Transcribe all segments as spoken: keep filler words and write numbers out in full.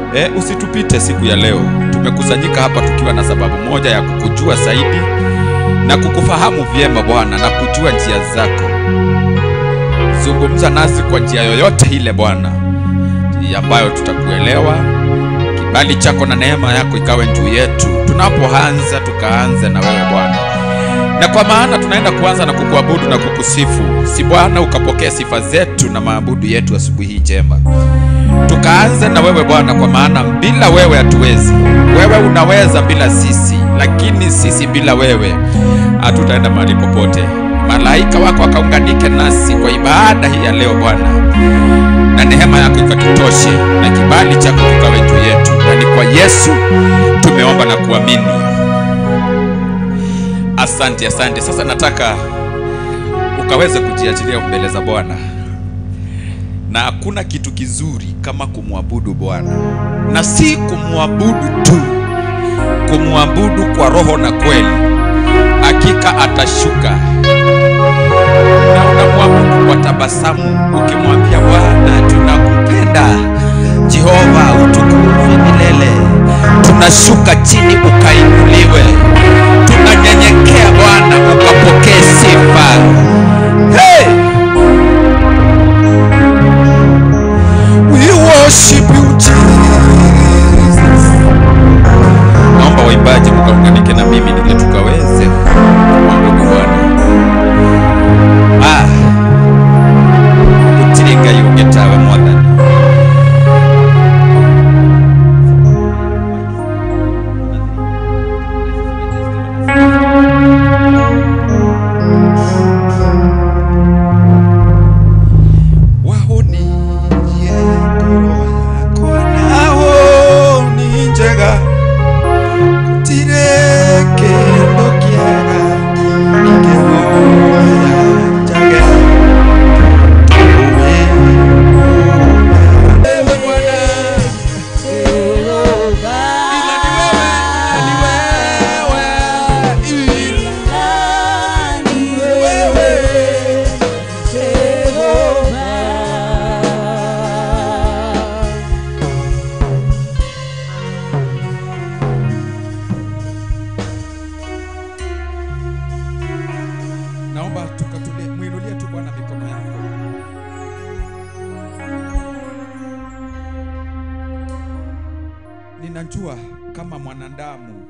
E, usitupite siku ya leo. Tumekusanyika hapa tukiwa na sababu moja ya kukujua zaidi na kukufahamu vyema Bwana na kujua njia zako. Zungumza nasi kwa njia yoyote ile Bwana, ambayo tutakuelewa. Kibali chako na neema yako ikawe juu yetu. Tunapoanza tukaanze na wewe Bwana. Na kwa maana tunaenda kuanza na kukuabudu na kukusifu. Si Bwana ukapokea sifa zetu na maabudu yetu asubuhi njema. Tukaanze na wewe Bwana, kwa maana bila wewe hatuwezi. Wewe unaweza bila sisi, lakini sisi bila wewe hatutaenda mahali popote. Malaika wako wakaunganike nasi kwa ibada hii ya leo Bwana, na neema yako ikatutoshe na kibali chako kikawe juu yetu. Na ni kwa Yesu tumeomba na kuamini. Asante, asante. Sasa nataka ukaweze kujiachilia mbele za Bwana. Na hakuna kitu kizuri kama kumwabudu Bwana. Na si kumwabudu tu, kumwabudu kwa roho na kweli. Hakika atashuka. Na unamwabudu kwa tabasamu ukimwambia Bwana tunakupenda. Jehova utukufu milele. Tunashuka chini ukainuliwe. Tunanyenyekea Bwana ukapokee sifa. Hey! We worship you Jesus. Naomba waimbaji mkaunganike na mimi ili tukaweze kumwabudu Bwana. Ah. Utiringa yungetawe mwadhani. Ninajua kama mwanadamu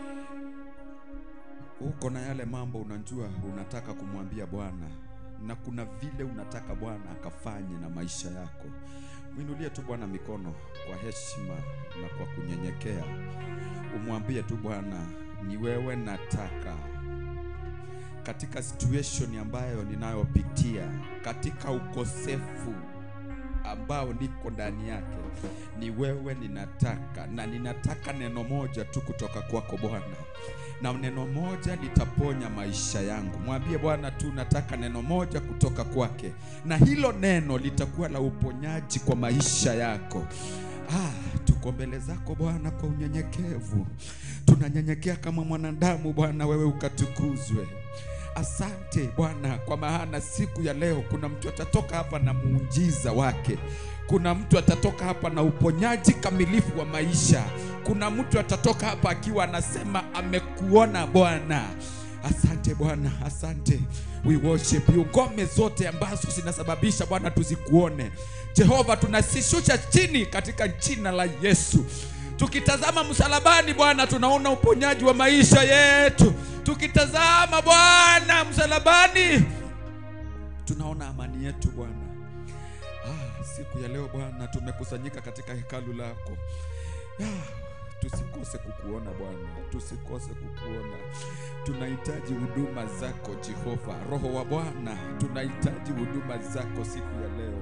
uko na yale mambo unajua unataka kumwambia Bwana, na kuna vile unataka Bwana akafanye na maisha yako. Muinulie tu Bwana mikono kwa heshima na kwa kunyenyekea. Umwambie tu Bwana, ni wewe nataka. Katika situation ambayo ninayopitia, katika ukosefu ambao niko ndani yake, ni wewe ninataka, na ninataka neno moja tu kutoka kwako Bwana, na neno moja litaponya maisha yangu. Mwambie Bwana tu nataka neno moja kutoka kwake, na hilo neno litakuwa la uponyaji kwa maisha yako. Ah, tuko mbele zako Bwana kwa unyenyekevu. Tunanyenyekea kama mwanadamu Bwana, wewe ukatukuzwe. Asante Bwana, kwa maana siku ya leo kuna mtu atatoka hapa na muujiza wake. Kuna mtu atatoka hapa na uponyaji kamilifu wa maisha. Kuna mtu atatoka hapa akiwa anasema amekuona Bwana. Asante Bwana, asante. We worship you. Ngome zote ambazo zinasababisha Bwana tuzikuone, Jehova, tunasishusha chini katika jina la Yesu. Tukitazama msalabani Bwana, tunaona uponyaji wa maisha yetu. Tukitazama Bwana msalabani, tunaona amani yetu Bwana. Ah, siku ya leo Bwana tumekusanyika katika hekalu lako. Ah, tusikose kukuona Bwana, tusikose kukuona. Tunahitaji huduma zako Jehova. Roho wa Bwana, tunahitaji huduma zako siku ya leo.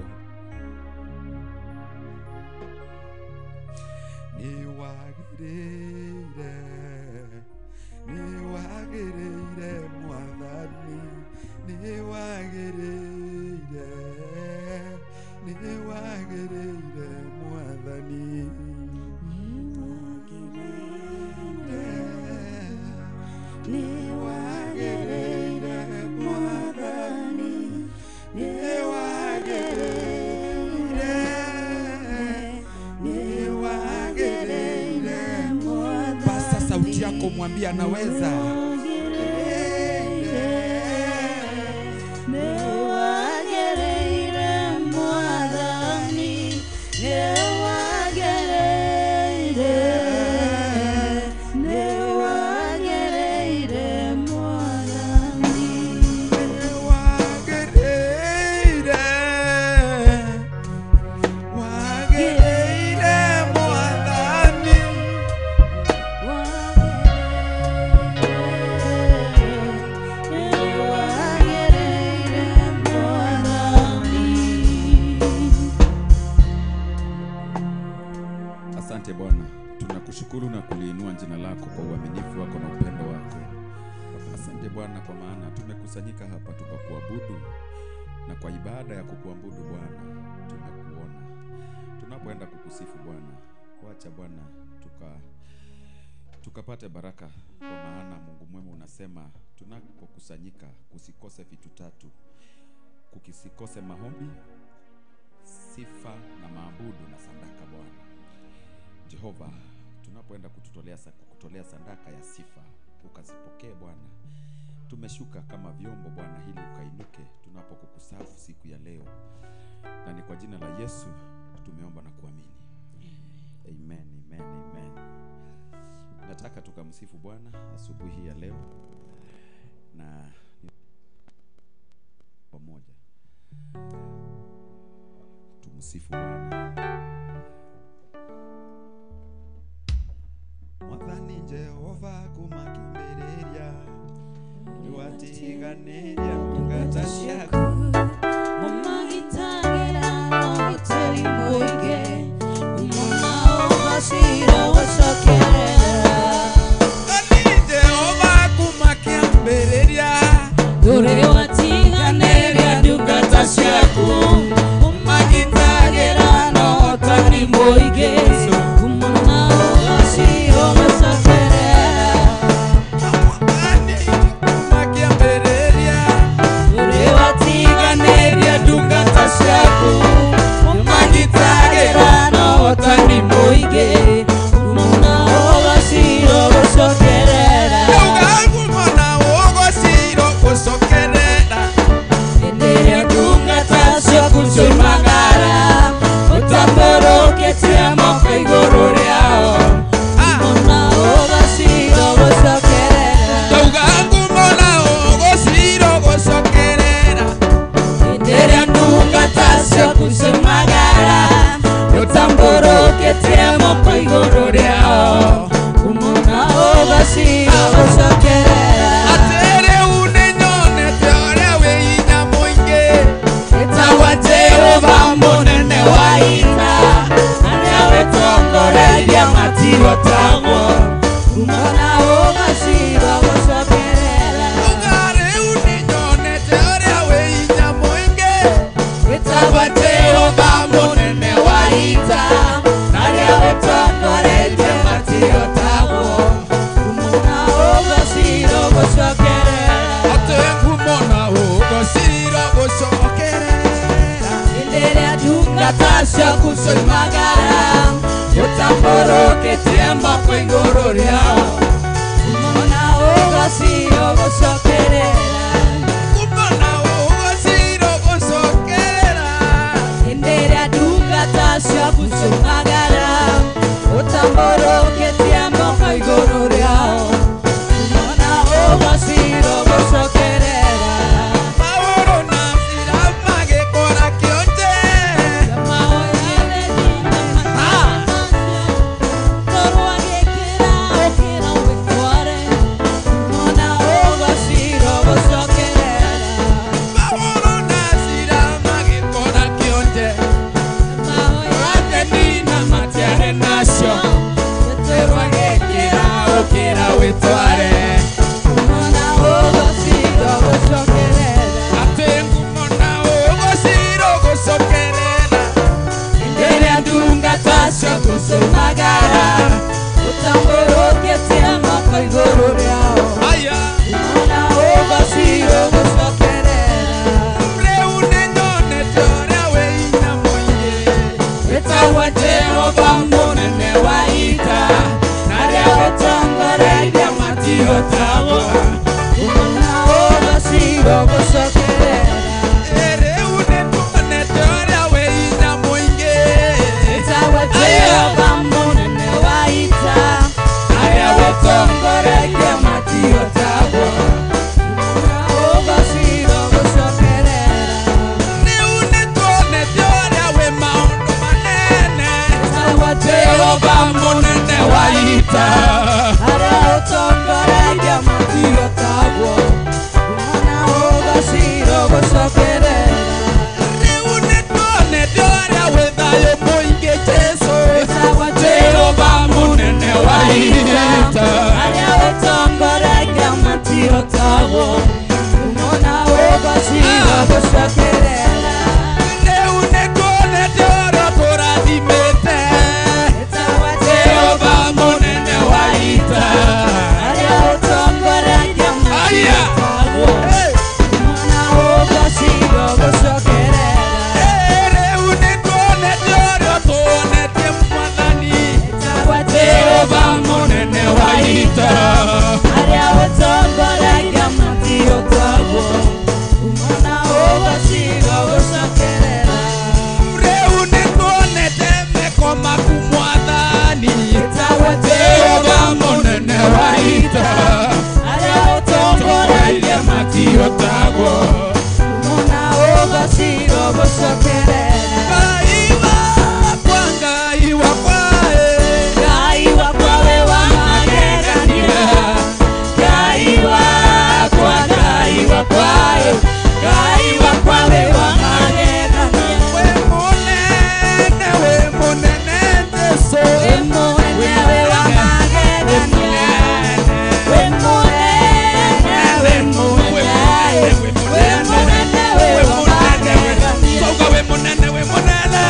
Ni wagirire, ni wagirire mwathani, ni wagirire, ni wagirire mwathani, ni wagirire, ni wagirire mwathani, ni wagirire, ni wagirire yako, mwambie anaweza. Asante Bwana, tunakushukuru na kuliinua jina lako kwa uaminifu wako na upendo wako. Asante Bwana kwa maana tumekusanyika hapa tukakuabudu, na kwa ibada ya kukuabudu Bwana tumekuona. Tunapoenda kukusifu Bwana, wacha Bwana tuka tukapate baraka, kwa maana Mungu mwema unasema tunapokusanyika kusikose vitu tatu: kukisikose maombi, sifa na maabudu na sadaka. Bwana Jehova, tunapoenda kututolea kutolea sadaka ya sifa, ukazipokee Bwana. Tumeshuka kama vyombo Bwana, hili ukainuke tunapokukusafu siku ya leo, na ni kwa jina la Yesu tumeomba na kuamini. Amen, amen, amen. Nataka tukamsifu Bwana asubuhi ya leo, na pamoja tumsifu Bwana. Mwathani Jehova kumakimbiria, niwatiganiria ngata ciaku, umagitagira no gutari muige, umona ubashira washokerera. Mwathani Jehova kumakimbiria, dore watiganiria ngata ciaku, umagitagira no gutari muige, umona ubashira washokerera. Dore watiganiria ngata ciaku, umagitagira no gutari muige, umona ubashira washokerera. Enderea ngata ciaku cimagara, utamboroketie moko iguru riao, umona ubashira washokerera. Enderea ngata ciaku cimagara, utamboroketie moko iguru riao, umona ubashira washokerera. Jehova munene wa ina, anawe tongoreria matiro tamo, umona ubashira washokerera. Jehova munene wa ina, anawe tongoreria matiro tamo, umona ubashira washokerera. Ngata ciaku cimagara, utamboroketie moko iguru riao, umona ubashira washokerera. Enderea ngata ciaku cimagara, utamboroketie moko iguru riao, umona ubashira washokerera. See Jehova munene wa ita Aria utongoragia matiotagwo Umona ugacira gucokerera Riu nituonete aria wi thayu muingi Jesu Jehova munene wa ita Aria utongoragia matiotagwo Umona ugacira gucokerera Riu nituonete aria turathimite Jehova munene wa ita Aria utongoragia matiotagwo Umona ugacira gucokerera Riu nituonete aria tuonete Mwathani Jehova munene wa ita Aria utongoragia matiotagwo Umona ugacira gucokerera Riu nituonete mekomaku Mwathani Jehova munene wa ita Aria utongoragia matiotagwo Umona ugacira gucokerera Ngai wakwa Ngai wakwa Ngai wakwa we wa magegania Ngai wakwa Ngai wakwa Ngai wakwa we wa magegania we munene we munene Jesu We munene we wa magegania We munene we munene We munene we wa magegania Sauga we munene we munene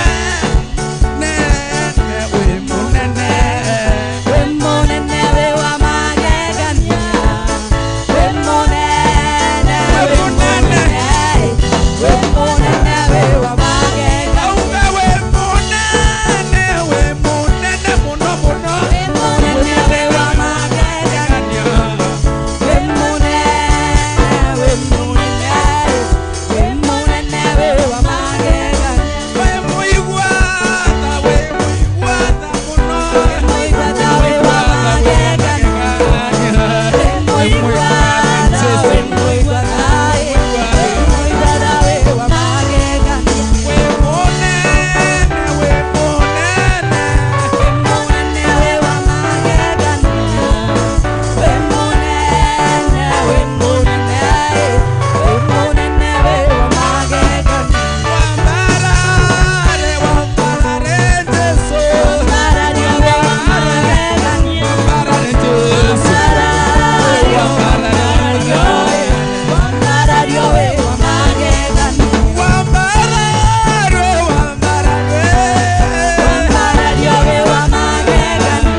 Nene we munene We munene we wa magegania We munene we munene We munene we wa magegania Sauga we munene we munene muno muno We munene we wa magegania We munene we munene We munene we wa magegania we muiguata we muiguata muno Muigata we wa magegania We muigata we muigata We muigata we wa magegania we munene we munene We munene we wa magegania We munene we munene We munene we wa magegania Wambarare wambarare Jesu Wambarario we wa magegania Wambarare Jesu Wambarario Wambarario Wambarario we wa magegania Wambarare wambarare Wambarario we wa magegania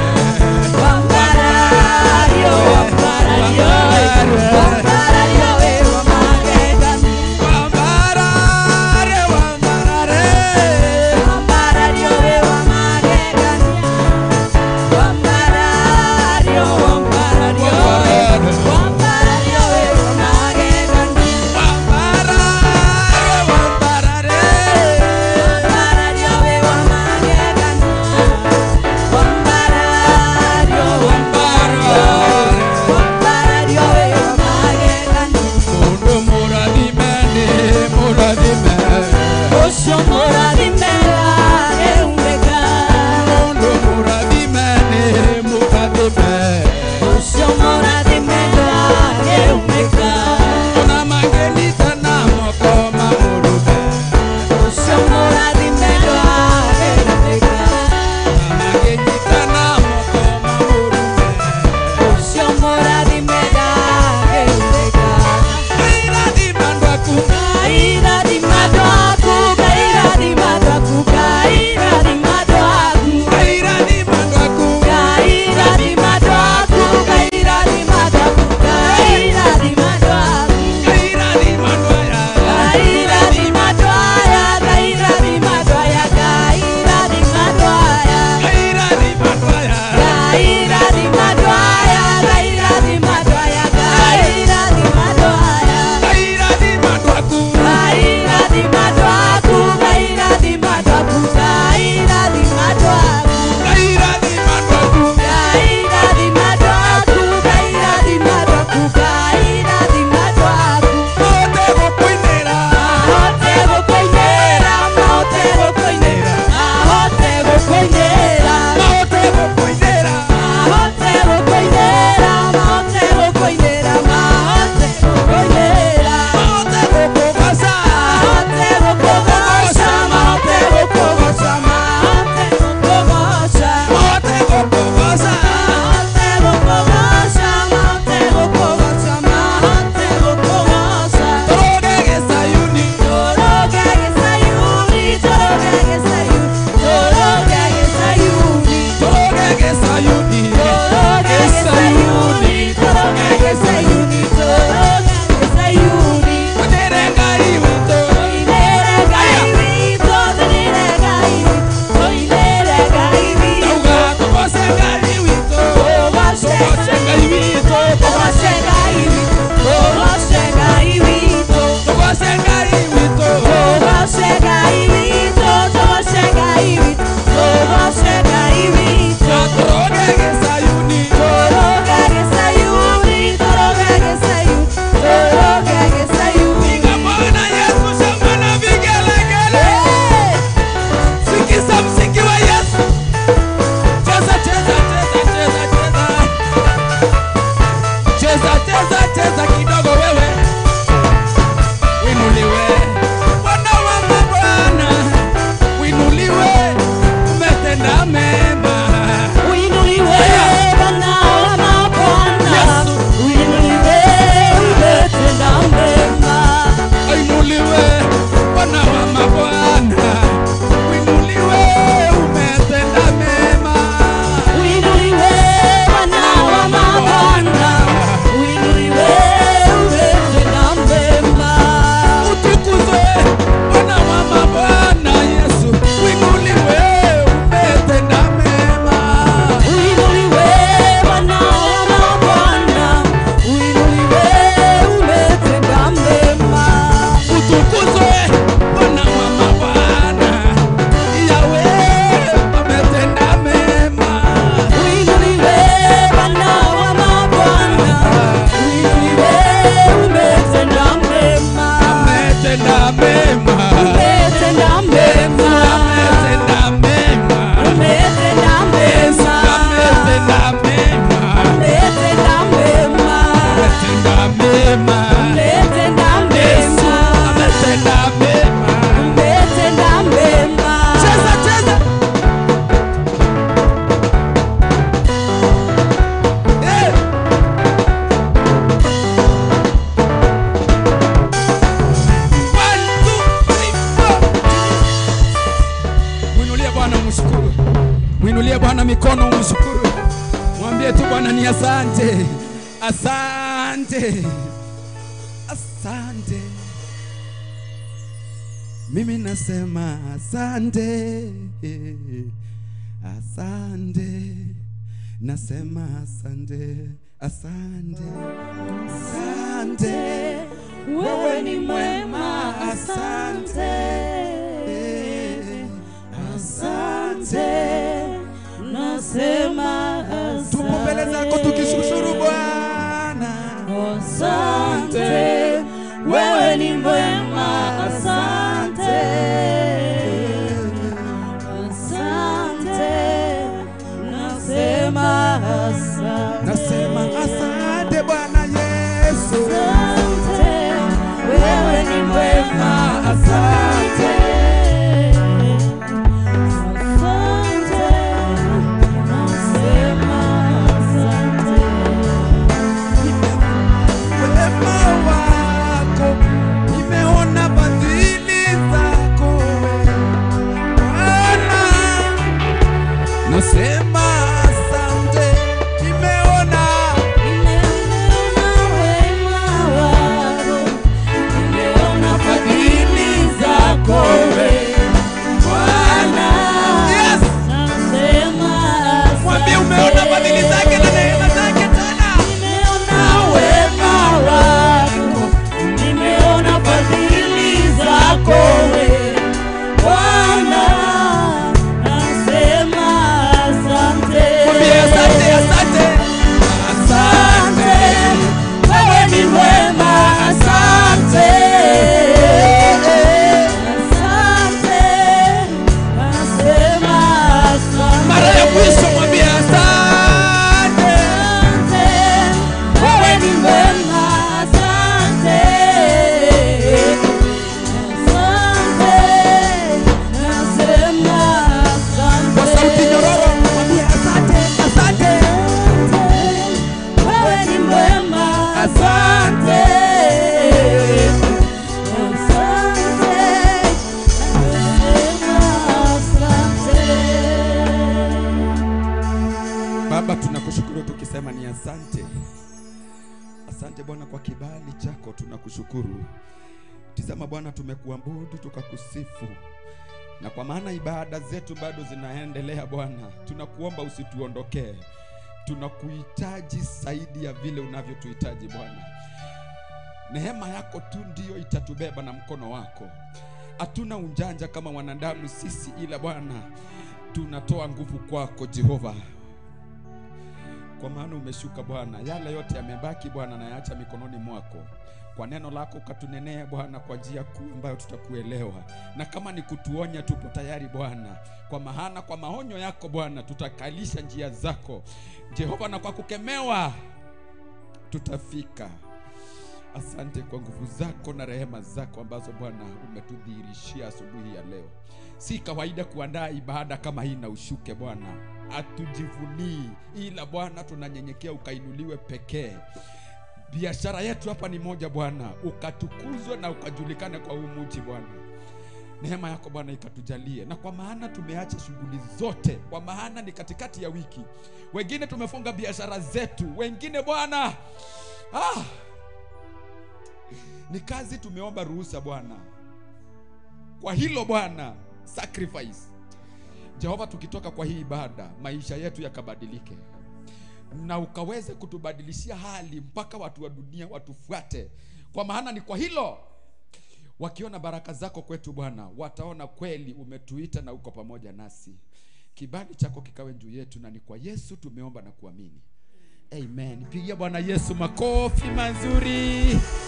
Wambarario Wambarario Wambarario we wa magegania Wambarare wambarare Wambarario we wa magegania Wambarario Wambarario Wambarario we wa magegania Wambarare wambarare Wambarario we wa magegania Wambarario Wambarario Wambarario we wa magegania Mundu murathimeni murathime Ucio mũrathimera eumĩka Mundu murathimeni murathime Ucio mũrathimera eumĩka Ona mangenitana moko mamurume Ucio mũrathimera eumĩka Mangenyitana moko mamurume Ucio mũrathimera eumĩka Irathima ndwaku Kairathima ndwaku Kairathima ndwaku Kairathima ndwaku Irathima ndwaku Kairathima ndwaku Kairathima ndwaku Kairathima ndwaku Irathima ndwaya Kairathima ndwaya Kairathima ndwaya Kairathima ndwaya Irathima ndwaya Kairathima ndwaya Kairathima ndwaya Kairathima ndwaya Irathima ndwaku Kairathima ndwaku Kairathima ndwaku Kairathima ndwaku Irathima ndwaku Kairathima ndwaku Kairathima ndwaku Kairathima ndwaku Mote gukwinira Ahote gũkũinĩra, ahote gũkũinĩra, ahote gũkũinĩra, Bwana mikono umshukuru. Mwambie tu Bwana ni asante. Asante. Asante. Mimi nasema asante. Asante. Nasema asante. Asante. Asante. Wewe ni mwema. Asante. Asante. Nasema asante. Tupo mbele zako tukishukuru Bwana. Asante. Wewe ni mwema. Asante. Asante. Nasema asante. Nasema asante Bwana Yesu. Asante. Wewe ni mwema. Asante. Asante. Nasema asante. Wema wako nimeona fadhili zako Bwana. Nasema asante. Nimeona Nimeona wema wako. Nimeona fadhili zako Bwana. Yes. Nasema asante. Mwambie umeona fadhili zake na neema zake tena. Nimeona wema wako. Nimeona fadhili zako Bwana. Nasema asante. Mwambie asante, asante. Asante. Wewe ni mwema. Asante. Asante. Nasema asante. Mara ya mwisho mwambie asante. Asante. Wewe ni mwema. Asante. Asante. Nasema asante. Kwa sauti nyororo mwambie asante, asante. Wewe ni mwema. Asante. Asante. Nasema asante. Baba, tunakushukuru tukisema ni asante. Asante Bwana kwa kibali chako, tunakushukuru. Tizama Bwana, tumekuabudu tukakusifu, na kwa maana ibada zetu bado zinaendelea Bwana, tunakuomba usituondokee. Tunakuhitaji zaidi ya vile unavyotuhitaji Bwana. Neema yako tu ndio itatubeba na mkono wako. Hatuna unjanja kama wanadamu sisi, ila Bwana tunatoa nguvu kwako Jehova. Kwa maana umeshuka Bwana, yale yote yamebaki Bwana na yaacha mikononi mwako. Kwa neno lako katunenea Bwana kwa njia kuu ambayo tutakuelewa, na kama ni kutuonya tupo tayari Bwana, kwa maana kwa maonyo yako Bwana tutakalisha njia zako Jehova, na kwa kukemewa tutafika. Asante kwa nguvu zako na rehema zako ambazo Bwana umetudhihirishia asubuhi ya leo. Si kawaida kuandaa ibada kama hii na ushuke Bwana, atujivunii, ila Bwana tunanyenyekea ukainuliwe pekee. Biashara yetu hapa ni moja Bwana, ukatukuzwe na ukajulikane kwa huu mji Bwana. Neema yako Bwana ikatujalie, na kwa maana tumeacha shughuli zote, kwa maana ni katikati ya wiki, wengine tumefunga biashara zetu, wengine Bwana ah, ni kazi tumeomba ruhusa Bwana. Kwa hilo Bwana, sacrifice Jehova, tukitoka kwa hii ibada maisha yetu yakabadilike, na ukaweze kutubadilishia hali mpaka watu wa dunia watufuate. Kwa maana ni kwa hilo wakiona baraka zako kwetu Bwana, wataona kweli umetuita na uko pamoja nasi. Kibali chako kikawe juu yetu, na ni kwa Yesu tumeomba na kuamini. Amen. Pigia Bwana Yesu makofi mazuri.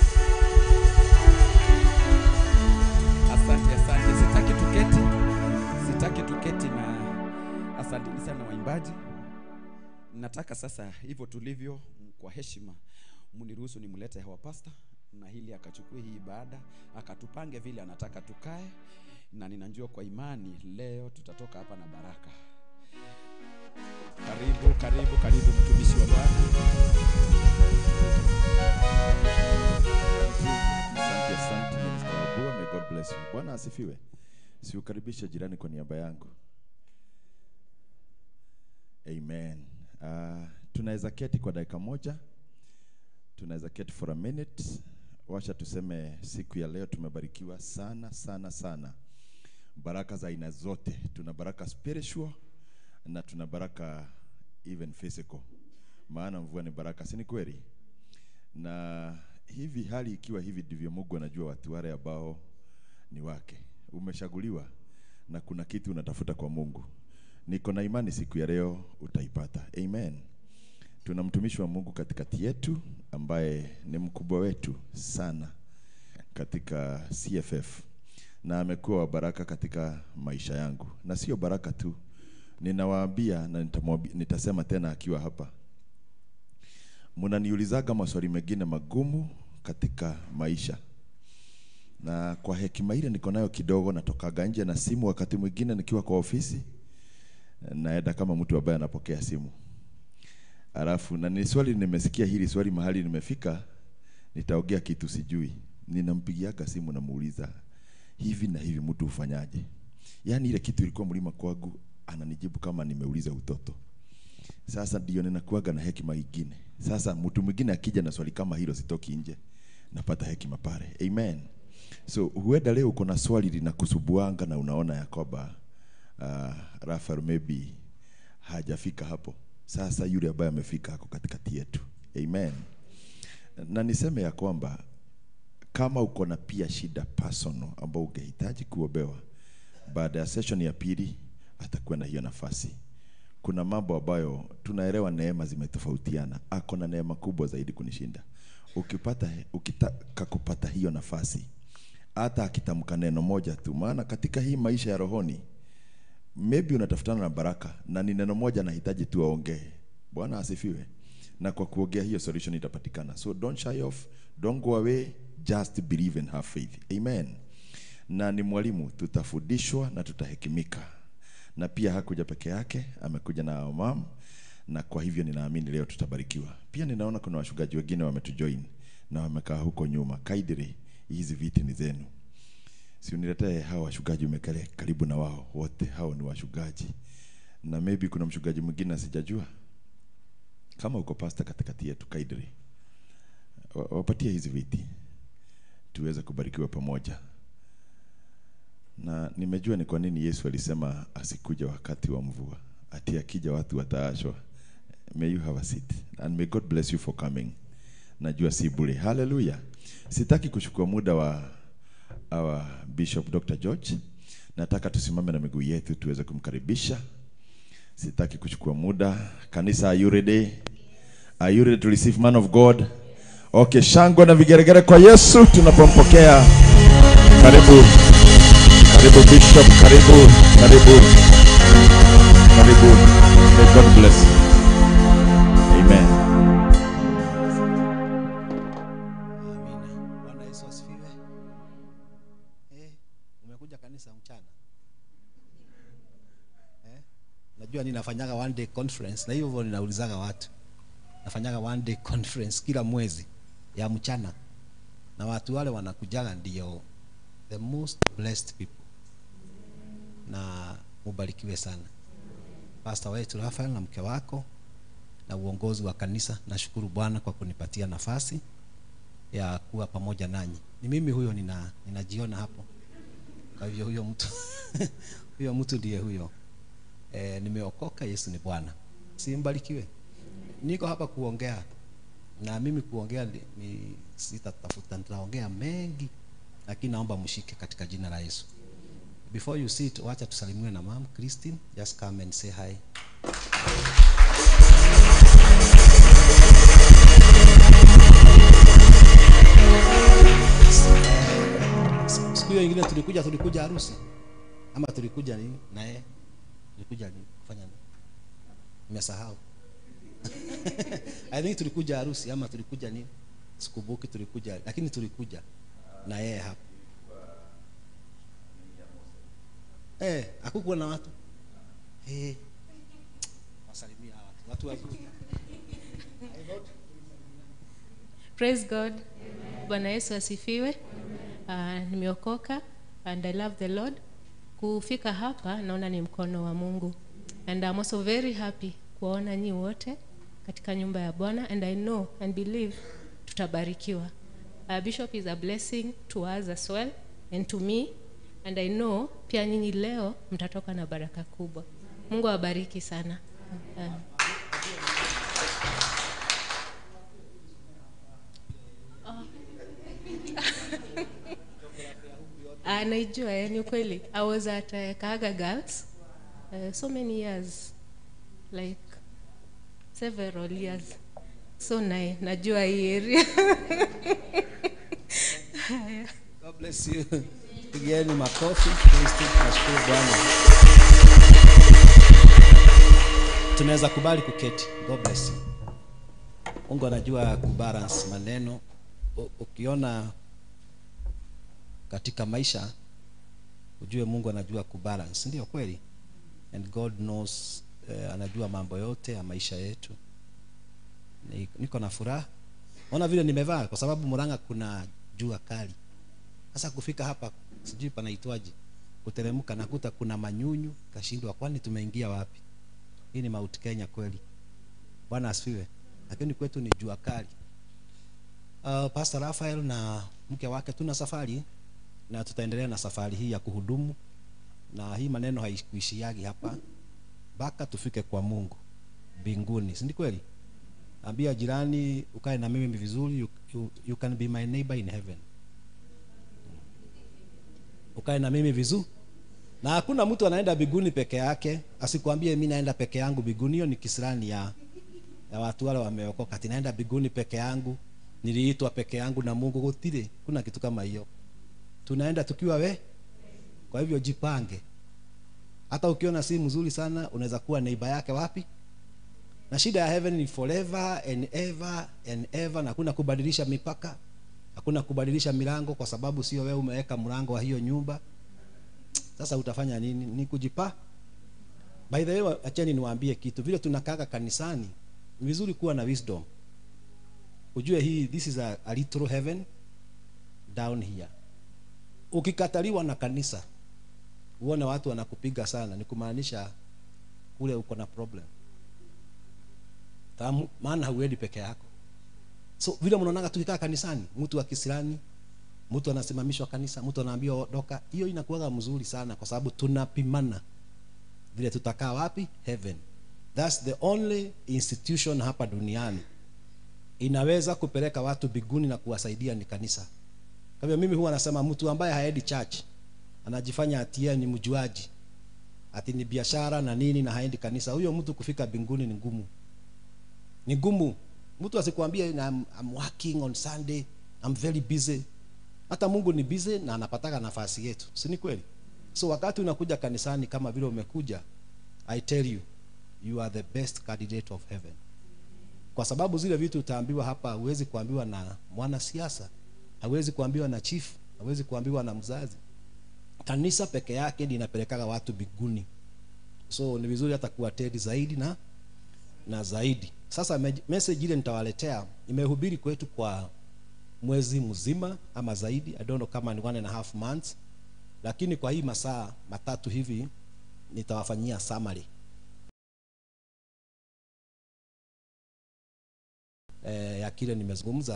Asante, asante. Sitaki tuketi. Sitaki tuketi na asanteni sana waimbaji. Nataka sasa hivyo tulivyo, kwa heshima mniruhusu nimlete hawa pasta, na hili akachukue hii ibada akatupange vile anataka tukae, na ninajua kwa imani leo tutatoka hapa na baraka. Karibu, karibu, karibu mtumishi wa Bwana. Asante, asante Minister Wabua, may God bless you. Bwana asifiwe. Si ukaribisha jirani kwa niaba yangu. Amen. Uh, tunaweza keti kwa dakika moja. Tunaweza keti for a minute. Wacha tuseme siku ya leo tumebarikiwa sana sana sana. Baraka za aina zote. Tuna baraka spiritual na tuna baraka even physical. Maana mvua ni baraka, si ni kweli? Na hivi hali ikiwa hivi ndivyo Mungu anajua watu wale ambao ni wake. Umeshaguliwa na kuna kitu unatafuta kwa Mungu. Niko na imani siku ya leo utaipata. Amen. Tuna mtumishi wa Mungu katikati yetu ambaye ni mkubwa wetu sana katika C F F. Na amekuwa wa baraka katika maisha yangu. Na sio baraka tu. Ninawaambia na nitasema tena akiwa hapa. Mnaniulizaga maswali mengine magumu katika maisha. Na kwa hekima ile niko nayo kidogo natokaga nje na simu wakati mwingine nikiwa kwa ofisi. Naenda kama mtu ambaye anapokea simu. Alafu na ni swali nimesikia hili swali mahali nimefika, nitaongea kitu sijui. Ninampigiaga simu na muuliza hivi na hivi mtu ufanyaje? Yaani ile kitu ilikuwa mlima kwangu ananijibu kama nimeuliza utoto. Sasa ndio ninakuaga na hekima nyingine. Sasa mtu mwingine akija na swali kama hilo sitoki nje. Napata hekima pale. Amen. So huenda leo uko na swali linakusubuanga na unaona ya kwamba uh, Rafael maybe hajafika hapo. Sasa yule ambaye amefika hapo katikati yetu. Amen. Na niseme ya kwamba kama uko na pia shida personal ambao ungehitaji kuombewa, baada ya session ya pili atakuwa na hiyo nafasi. Kuna mambo ambayo tunaelewa neema zimetofautiana. Ako na neema kubwa zaidi kunishinda. Ukipata ukitaka kupata hiyo nafasi, hata akitamka neno moja tu, maana katika hii maisha ya rohoni maybe unatafutana na baraka na ni neno moja nahitaji tu aongee. Bwana asifiwe. Na kwa kuongea hiyo solution itapatikana. So don't shy off, don't go away, just believe and have faith. Amen. Na ni mwalimu, tutafundishwa na tutahekimika. Na pia hakuja peke yake, amekuja na mama, na kwa hivyo ninaamini leo tutabarikiwa. Pia ninaona kuna washugaji wengine wametujoin na wamekaa huko nyuma. Kaidiri, hizi viti ni zenu. Si uniletee hawa washugaji umekale karibu na wao. Wote hao ni washugaji. Na maybe kuna mshugaji mwingine sijajua. Kama uko pastor katikati yetu Kaidiri, wapatie hizi viti tuweze kubarikiwa pamoja. Na nimejua ni kwa nini Yesu alisema asikuja wakati wa mvua, ati akija watu wataashwa. May you have a seat and may God bless you for coming. Najua si bure. Hallelujah. Sitaki kuchukua muda wa our Bishop Doctor George. Nataka tusimame na miguu yetu tuweze kumkaribisha. Sitaki kuchukua muda. Kanisa, are you ready? Are you ready to receive man of God? Okay, shangwe na vigeregere kwa Yesu tunapompokea. Karibu. Karibu Bishop, karibu, karibu. Karibu. May God bless you. Amen. Amina. Bwana Yesu asifiwe. Eh, umekuja kanisa mchana? Eh? Najua ninafanyaga one day conference na hivyo ninaulizaga watu. Nafanyaga one day conference kila mwezi ya mchana. Na watu wale wanakujaga ndio the most blessed people. Na mubarikiwe sana. Pastor wetu Rafael na mke wako na uongozi wa kanisa, nashukuru Bwana kwa kunipatia nafasi ya kuwa pamoja nanyi. Ni mimi huyo nina ninajiona hapo. Kwa hivyo huyo mtu huyo mtu ndiye huyo. E, nimeokoka, Yesu ni Bwana. Simbarikiwe. Niko hapa kuongea. Na mimi kuongea ni, ni sitatafuta, nitaongea mengi, lakini naomba mshike katika jina la Yesu. Before you sit, wacha tusalimiwe na Mom Christine. Just come and say hi. Siku hiyo ingine tulikuja tulikuja harusi. Ama tulikuja nini? Naye tulikuja nini? Kufanya nini? Nimesahau. I think tulikuja harusi ama tulikuja nini? Sikumbuki tulikuja, lakini tulikuja na yeye hapa. Eh, hakukuwa na watu. Eh. Wasalimia watu. Watu wazuri. Praise God. Bwana Yesu asifiwe. Uh, nimeokoka and I love the Lord. Kufika hapa naona ni mkono wa Mungu. And I'm also very happy kuwaona nyi wote katika nyumba ya Bwana, and I know and believe tutabarikiwa. Uh, Bishop is a blessing to us as well and to me, and I know pia nyinyi leo mtatoka na baraka kubwa. Mungu awabariki sana. Uh, Anaijua yani ukweli. I was at uh, Kahaga Girls uh, so many years, like several years. So na najua hii area. God bless you. Pigieni makofi. Tunashukuru Bwana. Tunaweza kubali kuketi. God bless you. Mungu anajua kubalance maneno. U- ukiona katika maisha ujue Mungu anajua kubalance, ndio kweli, and God knows uh, anajua mambo yote ya maisha yetu. Ni- niko na furaha, ona vile nimevaa kwa sababu Murang'a kuna jua kali. Sasa kufika hapa sijui panaitwaje, kuteremka nakuta kuna manyunyu, kashindwa kwani tumeingia wapi. Hii ni Mount Kenya kweli. Bwana asifiwe. Lakini kwetu ni jua kali. Uh, Pastor Raphael na mke wake tuna safari na tutaendelea na safari hii ya kuhudumu, na hii maneno haikuishiagi hapa mpaka tufike kwa Mungu mbinguni, si kweli? Ambia jirani ukae na mimi vizuri, you, you, you can be my neighbor in heaven. Ukae na mimi vizuri. Na hakuna mtu anaenda mbinguni peke yake, asikwambie mimi naenda peke yangu mbinguni. Hiyo ni kisirani ya ya watu wale wameokoka. Tinaenda mbinguni peke yangu, niliitwa peke yangu na Mungu. Gutire kuna kitu kama hiyo. Tunaenda tukiwa we. Kwa hivyo jipange. Hata ukiona si mzuri sana unaweza kuwa neighbor yake wapi? Na shida ya heaven ni forever and ever and ever, na hakuna kubadilisha mipaka, hakuna kubadilisha milango, kwa sababu sio wewe umeweka mlango wa hiyo nyumba. Sasa utafanya nini? Ni kujipa. By the way, acheni niwaambie kitu. Vile tunakaa kanisani, ni vizuri kuwa na wisdom. Ujue hii, this is a, a little heaven down here. Ukikataliwa na kanisa, uone watu wanakupiga sana, ni kumaanisha kule uko na problem. Tamu, maana hauendi peke yako. So vile mnaonanga tukikaa kanisani, mtu wa Kiislamu, mtu anasimamishwa kanisa, mtu anaambiwa ondoka, hiyo inakuwa mzuri sana kwa sababu tunapimana vile tutakaa wapi? Heaven. That's the only institution hapa duniani inaweza kupeleka watu biguni na kuwasaidia ni kanisa. Kwa hivyo mimi huwa nasema mtu ambaye haendi church anajifanya atie ni mjuaji, ati ni biashara na nini na haendi kanisa, huyo mtu kufika binguni ni ngumu. Ni ngumu. Mtu asikwambie I'm, I'm working on Sunday, I'm very busy. Hata Mungu ni busy na anapataka nafasi yetu. Si ni kweli? So wakati unakuja kanisani kama vile umekuja, I tell you, you are the best candidate of heaven. Kwa sababu zile vitu utaambiwa hapa, huwezi kuambiwa na mwanasiasa, hauwezi kuambiwa na chief, hauwezi kuambiwa na mzazi. Kanisa peke yake ndiyo inapelekaga watu biguni. So ni vizuri hata kuattend zaidi na na zaidi. Sasa message ile nitawaletea imehubiri kwetu kwa mwezi mzima ama zaidi, I don't know kama ni one and a half months, lakini kwa hii masaa matatu hivi nitawafanyia summary eh, ya kile nimezungumza,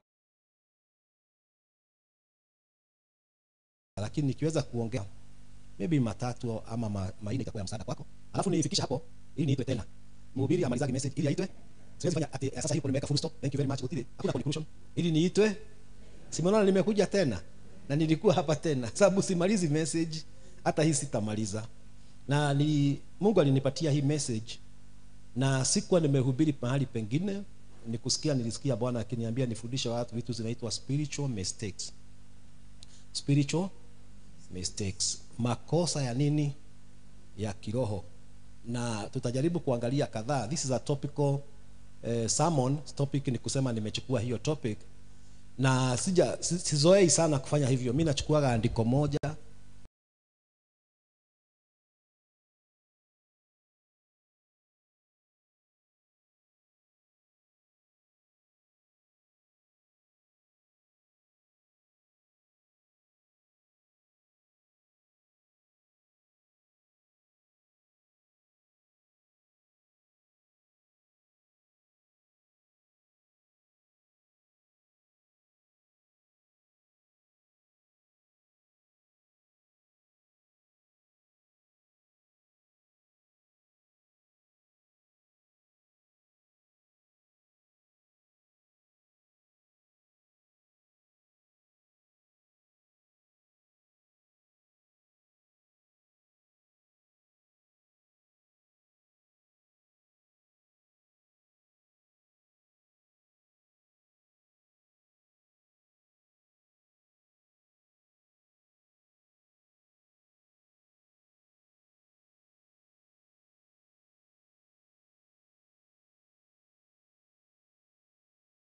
lakini nikiweza kuongea maybe matatu ama ma, maine itakuwa msaada kwako, alafu niifikisha hapo ili niitwe tena mhubiri amalizage message ili aitwe. Siwezi fanya ati sasa hivi nimeweka full stop, thank you very much, utile hakuna conclusion, ili niitwe. Simeona nimekuja tena na nilikuwa hapa tena, sababu simalizi message, hata hii sitamaliza. Na ni Mungu alinipatia hii message na sikuwa nimehubiri mahali pengine, nikusikia nilisikia Bwana akiniambia nifundishe watu vitu zinaitwa spiritual mistakes. Spiritual mistakes, makosa ya nini? Ya kiroho. Na tutajaribu kuangalia kadhaa. This is a topical uh, sermon. Topic ni kusema nimechukua hiyo topic na sija sizoei sana kufanya hivyo. Mimi nachukua andiko moja